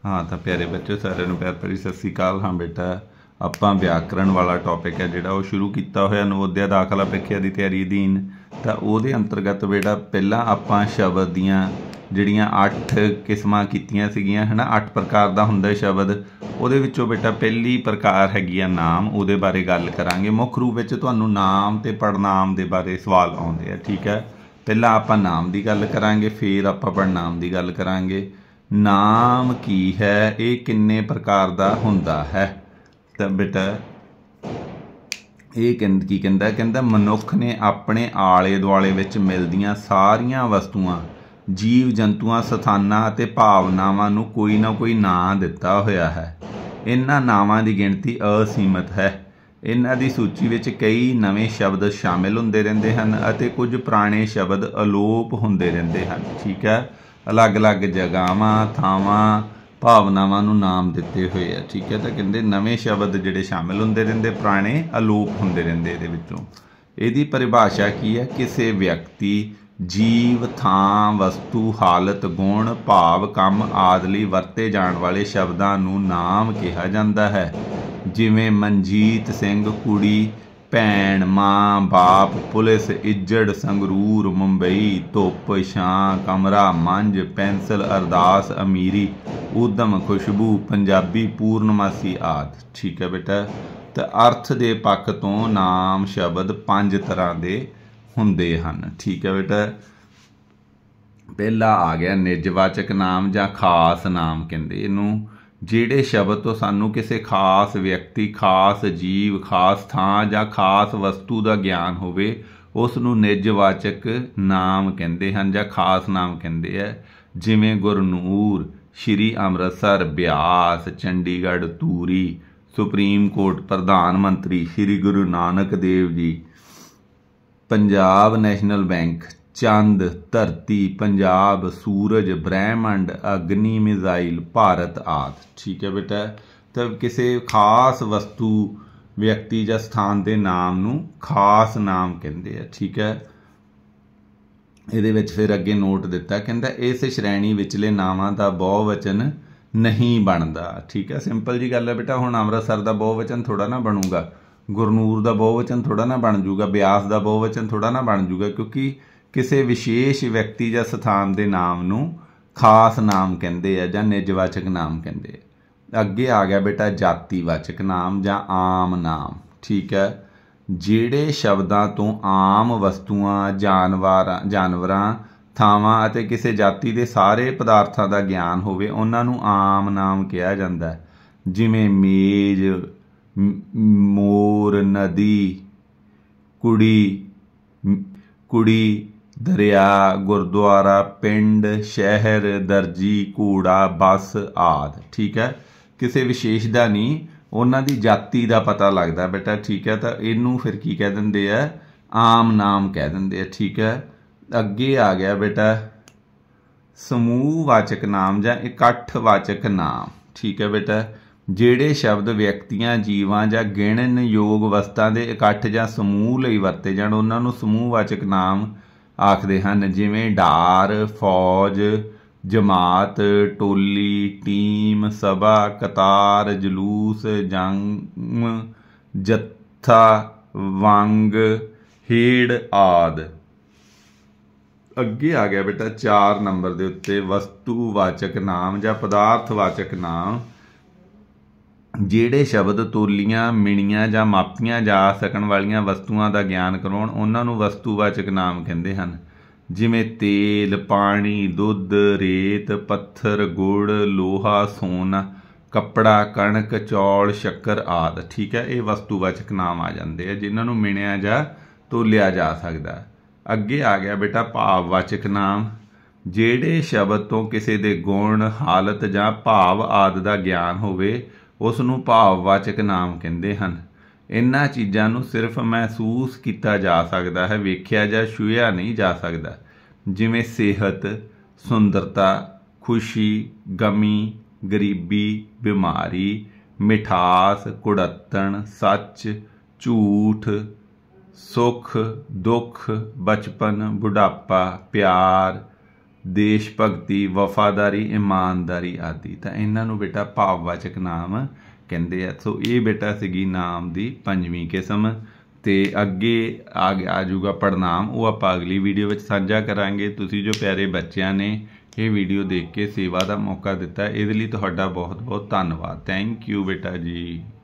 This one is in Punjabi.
हाँ तो प्यारे बच्चों सारे प्यार भरी सत श्री अकाल। हाँ बेटा ਆਪਾਂ व्याकरण वाला टॉपिक है जोड़ा वो शुरू किया होया नवोदया दाखला ਪ੍ਰੀਖਿਆ ਦੀ ਤਿਆਰੀ ਅਧੀਨ। ਤਾਂ ਉਹਦੇ ਅੰਤਰਗਤ बेटा ਪਹਿਲਾਂ ਆਪਾਂ ਸ਼ਬਦ ਦੀਆਂ ਜਿਹੜੀਆਂ 8 ਕਿਸਮਾਂ ਕੀਤੀਆਂ ਸੀਗੀਆਂ ਹੈ ਨਾ, 8 ਪ੍ਰਕਾਰ ਦਾ ਹੁੰਦਾ ਸ਼ਬਦ। ਉਹਦੇ ਵਿੱਚੋਂ बेटा ਪਹਿਲੀ ਪ੍ਰਕਾਰ ਹੈਗੀ ਆ ਨਾਮ, ਉਹਦੇ ਬਾਰੇ ਗੱਲ ਕਰਾਂਗੇ। ਮੁੱਖ ਰੂਪ ਵਿੱਚ ਤੁਹਾਨੂੰ ਨਾਮ ਤੇ ਪੜਨਾਮ ਦੇ ਬਾਰੇ ਸਵਾਲ ਆਉਂਦੇ ਆ, ਠੀਕ ਹੈ। ਪਹਿਲਾਂ ਆਪਾਂ ਨਾਮ ਦੀ ਗੱਲ ਕਰਾਂਗੇ, ਫਿਰ ਆਪਾਂ ਪੜਨਾਮ ਦੀ ਗੱਲ ਕਰਾਂਗੇ। ਨਾਮ ਕੀ ਹੈ, ਇਹ ਕਿੰਨੇ ਪ੍ਰਕਾਰ ਦਾ ਹੁੰਦਾ ਹੈ? ਤਾਂ बेटा ਇਹ ਕੀ ਕਹਿੰਦਾ, ਕਹਿੰਦਾ ਮਨੁੱਖ ਨੇ ਆਪਣੇ ਆਲੇ ਦੁਆਲੇ ਵਿੱਚ ਮਿਲਦੀਆਂ ਸਾਰੀਆਂ ਵਸਤੂਆਂ, ਜੀਵ ਜੰਤੂਆਂ, ਸਥਾਨਾਂ ਅਤੇ ਭਾਵਨਾਵਾਂ ਨੂੰ ਕੋਈ ਨਾ ਕੋਈ ਨਾਂ ਦਿੱਤਾ ਹੋਇਆ ਹੈ। ਇਹਨਾਂ ਨਾਵਾਂ ਦੀ ਗਿਣਤੀ ਅਸੀਮਤ ਹੈ। ਇਹਨਾਂ ਦੀ ਸੂਚੀ ਵਿੱਚ ਕਈ ਨਵੇਂ ਸ਼ਬਦ ਸ਼ਾਮਿਲ ਹੁੰਦੇ ਰਹਿੰਦੇ ਹਨ ਅਤੇ ਕੁਝ ਪੁਰਾਣੇ ਸ਼ਬਦ ਅਲੋਪ ਹੁੰਦੇ ਰਹਿੰਦੇ ਹਨ, ਠੀਕ ਹੈ। ਅਲੱਗ-ਅਲੱਗ ਜਗ੍ਹਾਵਾਂ, ਥਾਵਾਂ, ਭਾਵਨਾਵਾਂ ਨੂੰ ਨਾਮ ਦਿੱਤੇ ਹੋਏ ਆ, ਠੀਕ ਹੈ। ਤਾਂ ਕਹਿੰਦੇ ਨਵੇਂ ਸ਼ਬਦ ਜਿਹੜੇ ਸ਼ਾਮਿਲ ਹੁੰਦੇ ਰਹਿੰਦੇ, ਪੁਰਾਣੇ ਅਲੋਪ ਹੁੰਦੇ ਰਹਿੰਦੇ। ਇਹਦੇ ਵਿੱਚੋਂ ਇਹਦੀ ਪਰਿਭਾਸ਼ਾ ਕੀ ਹੈ? ਕਿਸੇ ਵਿਅਕਤੀ, ਜੀਵ, ਥਾਂ, ਵਸਤੂ, ਹਾਲਤ, ਗੁਣ, ਭਾਵ, ਕੰਮ ਆਦਿ ਲਈ ਵਰਤੇ ਜਾਣ ਵਾਲੇ ਸ਼ਬਦਾਂ ਨੂੰ ਨਾਮ ਕਿਹਾ ਜਾਂਦਾ ਹੈ। ਜਿਵੇਂ ਮਨਜੀਤ ਸਿੰਘ, ਕੁੜੀ, ਭੈਣ, ਮਾਂ, ਬਾਪ, ਪੁਲਿਸ, ਇੱਜੜ, ਸੰਗਰੂਰ, ਮੁੰਬਈ, ਧੁੱਪ, ਛਾਂ, ਕਮਰਾ, ਮੰਝ, ਪੈਨਸਲ, ਅਰਦਾਸ, ਅਮੀਰੀ, ਉਦਮ, ਖੁਸ਼ਬੂ, ਪੰਜਾਬੀ, ਪੂਰਨਮਾਸੀ ਆਦਿ, ਠੀਕ ਹੈ ਬੇਟਾ। ਤਾਂ ਅਰਥ ਦੇ ਪੱਖ ਤੋਂ ਨਾਮ ਸ਼ਬਦ 5 ਤਰ੍ਹਾਂ ਦੇ ਹੁੰਦੇ ਹਨ, ਠੀਕ ਹੈ ਬੇਟਾ। ਪਹਿਲਾ ਆ ਗਿਆ ਨਿਜਵਾਚਕ ਨਾਮ ਜਾਂ ਖਾਸ ਨਾਮ ਕਹਿੰਦੇ ਇਹਨੂੰ। ਜਿਹੜੇ ਸ਼ਬਦ ਤੋਂ ਸਾਨੂੰ ਕਿਸੇ ਖਾਸ ਵਿਅਕਤੀ, ਖਾਸ ਜੀਵ, ਖਾਸ ਥਾਂ ਜਾਂ ਖਾਸ ਵਸਤੂ ਦਾ ਗਿਆਨ ਹੋਵੇ, ਉਸ ਨੂੰ ਨਿਜਵਾਚਕ ਨਾਮ ਕਹਿੰਦੇ ਹਨ ਜਾਂ ਖਾਸ ਨਾਮ ਕਹਿੰਦੇ ਆ। ਜਿਵੇਂ ਗੁਰਨੂਰ, ਸ਼੍ਰੀ ਅੰਮ੍ਰਿਤਸਰ, ਬਿਆਸ, ਚੰਡੀਗੜ੍ਹ, ਧੂਰੀ, ਸੁਪਰੀਮ ਕੋਰਟ, ਪ੍ਰਧਾਨ ਮੰਤਰੀ, ਸ਼੍ਰੀ ਗੁਰੂ ਨਾਨਕ ਦੇਵ ਜੀ, ਪੰਜਾਬ ਨੈਸ਼ਨਲ ਬੈਂਕ, ਚੰਦ, ਧਰਤੀ, ਪੰਜਾਬ, ਸੂਰਜ, ਬ੍ਰਹਿਮੰਡ, ਅਗਨੀ, ਮਿਜ਼ਾਈਲ, ਭਾਰਤ ਆਦਿ, ਠੀਕ ਹੈ ਬੇਟਾ। ਤਾਂ ਕਿਸੇ ਖਾਸ ਵਸਤੂ, ਵਿਅਕਤੀ ਜਾਂ ਸਥਾਨ ਦੇ ਨਾਮ ਨੂੰ ਖਾਸ ਨਾਮ ਕਹਿੰਦੇ ਆ, ਠੀਕ ਹੈ। ਇਹਦੇ ਵਿੱਚ ਫਿਰ ਅੱਗੇ ਨੋਟ ਦਿੱਤਾ, ਕਹਿੰਦਾ ਇਸ ਸ਼੍ਰੇਣੀ ਵਿਚਲੇ ਨਾਵਾਂ ਦਾ ਬਹੁਵਚਨ ਨਹੀਂ ਬਣਦਾ, ਠੀਕ ਹੈ। ਸਿੰਪਲ ਜੀ ਗੱਲ ਹੈ ਬੇਟਾ। ਹੁਣ ਅੰਮ੍ਰਿਤਸਰ ਦਾ ਬਹੁਵਚਨ ਥੋੜਾ ਨਾ ਬਣੂਗਾ, ਗੁਰਨੂਰ ਦਾ ਬਹੁਵਚਨ ਥੋੜਾ ਨਾ ਬਣ ਜੂਗਾ, ਬਿਆਸ ਦਾ ਬਹੁਵਚਨ ਥੋੜਾ ਨਾ ਬਣ ਜੂਗਾ, ਕਿਉਂਕਿ ਕਿਸੇ ਵਿਸ਼ੇਸ਼ ਵਿਅਕਤੀ ਜਾਂ ਸਥਾਨ ਦੇ ਨਾਮ ਨੂੰ ਖਾਸ ਨਾਮ ਕਹਿੰਦੇ ਆ ਜਾਂ ਨਿਜਵਾਚਕ ਨਾਮ ਕਹਿੰਦੇ ਆ। ਅੱਗੇ ਆ ਗਿਆ ਬੇਟਾ ਜਾਤੀਵਾਚਕ ਨਾਮ ਜਾਂ ਆਮ ਨਾਮ, ਠੀਕ ਹੈ। ਜਿਹੜੇ ਸ਼ਬਦਾਂ ਤੋਂ ਆਮ ਵਸਤੂਆਂ, ਜਾਨਵਰਾਂ, ਥਾਵਾਂ ਅਤੇ ਕਿਸੇ ਜਾਤੀ ਦੇ ਸਾਰੇ ਪਦਾਰਥਾਂ ਦਾ ਗਿਆਨ ਹੋਵੇ, ਉਹਨਾਂ ਨੂੰ ਆਮ ਨਾਮ ਕਿਹਾ ਜਾਂਦਾ। ਜਿਵੇਂ ਮੇਜ਼, ਮੋਰ, ਨਦੀ, ਕੁੜੀ, ਦਰਿਆ, ਗੁਰਦੁਆਰਾ, ਪਿੰਡ, ਸ਼ਹਿਰ, ਦਰਜੀ, ਘੋੜਾ, ਬੱਸ ਆਦਿ, ਠੀਕ ਹੈ। ਕਿਸੇ ਵਿਸ਼ੇਸ਼ ਦਾ ਨਹੀਂ, ਉਹਨਾਂ ਦੀ ਜਾਤੀ ਦਾ ਪਤਾ ਲੱਗਦਾ ਬੇਟਾ, ਠੀਕ ਹੈ। ਤਾਂ ਇਹਨੂੰ ਫਿਰ ਕੀ ਕਹਿ ਦਿੰਦੇ ਆ? ਆਮ ਨਾਮ ਕਹਿ ਦਿੰਦੇ ਆ, ਠੀਕ ਹੈ। ਅੱਗੇ ਆ ਗਿਆ ਬੇਟਾ ਸਮੂਹਵਾਚਕ ਨਾਮ ਜਾਂ ਇਕੱਠਵਾਚਕ ਨਾਮ, ਠੀਕ ਹੈ ਬੇਟਾ। ਜਿਹੜੇ ਸ਼ਬਦ ਵਿਅਕਤੀਆਂ, ਜੀਵਾਂ ਜਾਂ ਗਿਣਨਯੋਗ ਵਸਤਾਂ ਦੇ ਇਕੱਠ ਜਾਂ ਸਮੂਹ ਲਈ ਵਰਤੇ ਜਾਣ, ਉਹਨਾਂ ਨੂੰ ਸਮੂਹਵਾਚਕ ਨਾਮ ਆਖਦੇ ਹਨ। ਜਿਵੇਂ ਡਾਰ, ਫੌਜ, ਜਮਾਤ, ਟੋਲੀ, ਟੀਮ, ਸਭਾ, ਕਤਾਰ, ਜਲੂਸ, ਜੰਗ, ਜੱਥਾ, ਵੰਗ, ਹੇੜ ਆਦਿ। ਅੱਗੇ ਆ ਗਿਆ ਬੇਟਾ 4 ਨੰਬਰ ਦੇ ਉੱਤੇ ਵਸਤੂਵਾਚਕ ਨਾਮ ਜਾਂ ਪਦਾਰਥਵਾਚਕ ਨਾਮ। ਜਿਹੜੇ ਸ਼ਬਦ ਤੋਲੀਆਂ, ਮਿਣੀਆਂ ਜਾਂ ਮਾਪੀਆਂ ਜਾ ਸਕਣ ਵਾਲੀਆਂ ਵਸਤੂਆਂ ਦਾ ਗਿਆਨ ਕਰਾਉਣ, ਉਹਨਾਂ ਨੂੰ ਵਸਤੂਵਾਚਕ ਨਾਮ ਕਹਿੰਦੇ ਹਨ। ਜਿਵੇਂ ਤੇਲ, ਪਾਣੀ, ਦੁੱਧ, ਰੇਤ, ਪੱਥਰ, ਗੁੜ, ਲੋਹਾ, ਸੋਨਾ, ਕੱਪੜਾ, ਕਣਕ, ਚੌਲ, ਸ਼ੱਕਰ ਆਦਿ, ਠੀਕ ਹੈ। ਇਹ ਵਸਤੂਵਾਚਕ ਨਾਮ ਆ ਜਾਂਦੇ ਆ ਜਿਨ੍ਹਾਂ ਨੂੰ ਮਿਣਿਆ ਜਾਂ ਤੋਲਿਆ ਜਾ ਸਕਦਾ। ਅੱਗੇ ਆ ਗਿਆ ਬੇਟਾ ਭਾਵਵਾਚਕ ਨਾਮ। ਜਿਹੜੇ ਸ਼ਬਦ ਤੋਂ ਕਿਸੇ ਦੇ ਗੁਣ, ਹਾਲਤ ਜਾਂ ਭਾਵ ਆਦਿ ਦਾ ਗਿਆਨ ਹੋਵੇ, ਉਸ ਨੂੰ ਭਾਵਵਾਚਕ ਨਾਮ ਕਹਿੰਦੇ ਹਨ। ਇਹਨਾਂ ਚੀਜ਼ਾਂ ਨੂੰ ਸਿਰਫ ਮਹਿਸੂਸ ਕੀਤਾ ਜਾ ਸਕਦਾ ਹੈ, ਵੇਖਿਆ ਜਾਂ ਛੂਹਿਆ ਨਹੀਂ ਜਾ ਸਕਦਾ। ਜਿਵੇਂ ਸਿਹਤ, ਸੁੰਦਰਤਾ, ਖੁਸ਼ੀ, ਗਮੀ, ਗਰੀਬੀ, ਬਿਮਾਰੀ, ਮਿਠਾਸ, ਕੁੜੱਤਣ, ਸੱਚ, ਝੂਠ, ਸੁੱਖ, ਦੁੱਖ, ਬਚਪਨ, ਬੁਢਾਪਾ, ਪਿਆਰ, ਦੇਸ਼ ਭਗਤੀ, ਵਫਾਦਾਰੀ, ਇਮਾਨਦਾਰੀ ਆਦਿ। ਤਾਂ ਇਹਨਾਂ ਨੂੰ ਬੇਟਾ ਭਾਵਵਾਚਕ ਨਾਮ ਕਹਿੰਦੇ ਆ। ਸੋ ਇਹ ਬੇਟਾ ਸੀਗੀ ਨਾਮ ਦੀ 5ਵੀਂ ਕਿਸਮ। ਅਤੇ ਅੱਗੇ ਆ ਜਾਊਗਾ ਪੜਨਾਮ, ਉਹ ਆਪਾਂ ਅਗਲੀ ਵੀਡੀਓ ਵਿੱਚ ਸਾਂਝਾ ਕਰਾਂਗੇ। ਤੁਸੀਂ ਜੋ ਪਿਆਰੇ ਬੱਚਿਆਂ ਨੇ ਇਹ ਵੀਡੀਓ ਦੇਖ ਕੇ ਸੇਵਾ ਦਾ ਮੌਕਾ ਦਿੱਤਾ, ਇਹਦੇ ਲਈ ਤੁਹਾਡਾ ਬਹੁਤ ਬਹੁਤ ਧੰਨਵਾਦ। ਥੈਂਕ ਯੂ ਬੇਟਾ ਜੀ।